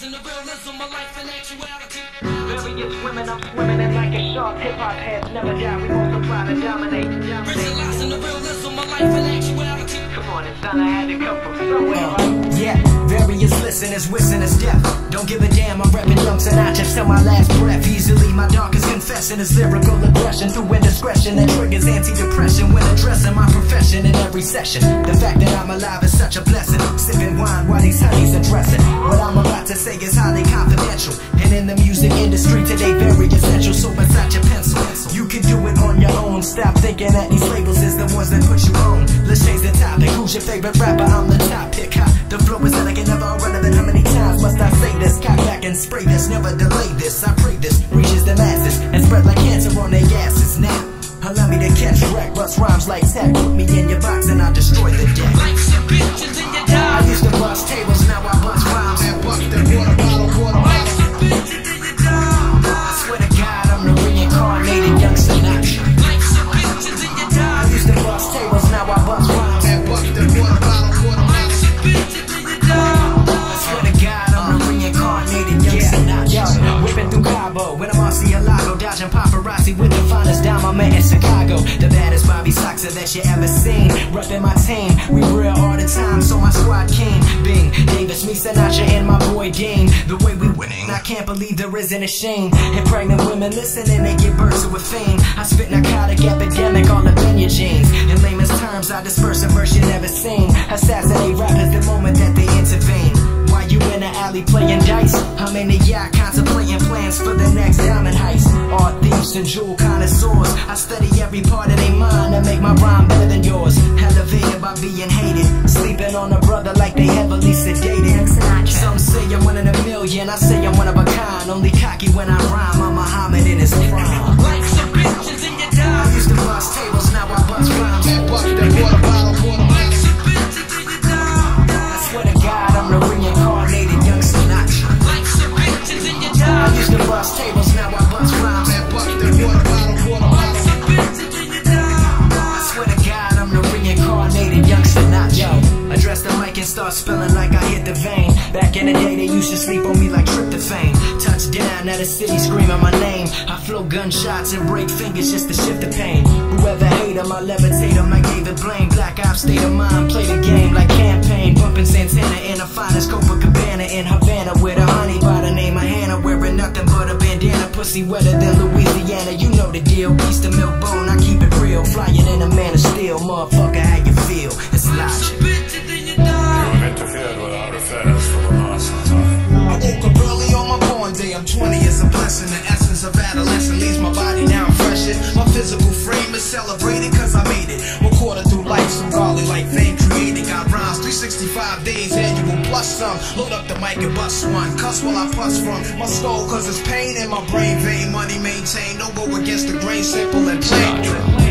Visualizing the realism of life and actuality. Various women, I'm swimming in like a shark. Hip-hop heads never die, we multiply to dominate. Visualizing the realism of life and actuality. Come on, it's time I had to come from somewhere, right? Yeah, various listeners wishing us death. Don't give a damn, I'm repping young Sinatra till my last breath. Easily, my darkest confession is lyrical aggression through indiscretion that triggers anti-depression when addressing my profession in every session. The fact that I'm alive is such a blessing. Sipping wine while these honeys are dressing. What I'm about to say is highly confidential, and in the music industry today very essential. So beside your pencil, you can do it on your own. Stop thinking that these labels is the ones that put you on. Let's change the topic. Who's your favorite rapper? I'm the top pick. The flow is elegant, never irrelevant. How many times must I say this? Cock back and spray this, never delay this. I pray this reaches the masses and spread like cancer on their asses. Now allow me to catch wreck, bust rhymes like tech. Put me in your box and I'll destroy the deck. Like some bitches in your dime. I used to bust tables, now I bust rhymes and bust the water bottle. Like some bitches in your dime. I swear to God, I'm the reincarnated young Sinatra. Like some bitches in your dime. I used to bust tables, now I bust rhymes and bust the water bottle. Like some bitches in your dime. I swear to God, I'm the reincarnated young Sinatra. Whipping through Cabo with a Murcielago, dodging paparazzi with the finest dime I'm in Chicago. The baddest Bobby Soxer that you ever seen. Repping my team, we real all the time, so my squad came. Bing, Davis, me, Sinatra, and my boy Dean. The way we winning, I can't believe there isn't a shame. And pregnant women listening, they get birth to a fame. I spit narcotic epidemic all up in your jeans. In layman's terms, I disperse a verse you never seen. Assassinate rappers the moment that they intervene. While you in the alley playing dice, I'm in the yacht contemplating plans for the next diamond heist. Art thieves and jewel connoisseurs, I study every part of their mind and make my rhyme better than yours. Elevated by being hated, sleeping on a brother like they heavily sedated. Some say I'm one in a million, I say I'm one of a kind. Only cocky when I rhyme, I'm Muhammad in his prime. Like some bitches in your dime. I used to bust tables, now I bust rhymes and bust the water bottle. Like some bitches in your dime. I swear to God, I'm the reincarnated young Sinatra. Like some bitches in your I dime. used to bust tables, now I bust rhymes and bust the water bottle. Like some bitches in your dime. I swear to God, I'm the reincarnated young Sinatra. Yo, address the mic and start spilling like I hit the vein. Back in the day, they used to sleep on me like tryptophan. Touchdown, now the city screaming my name. I flow gunshots and break fingers just to shift the pain. Whoever hate them, I levitate them like David Blaine. Black ops, state of mind, play the game like campaign. Bumping Santana in the finest Copacabana in Havana with a honey by the name of Hannah. Wearing nothing but a bandana, pussy wetter than Louisiana. You know the deal, piece to milk bone, I keep it real. Flying in a man of steel, motherfucker, how you feel? It's logic. Bitches in your dime. Interfered without affairs for the last time. I woke up early on my born day. I'm 20, it's a blessing. The essence of adolescence leaves my body now freshened. My physical frame is celebrated cause I made it. One quarter through life, some godly like fame created. Got rhymes, 365 days, annual plus some. Load up the mic and bust one. Cuss while I fuss from my skull cause it's pain in my brain vein. Money maintained, don't go against the grain, simple and plain.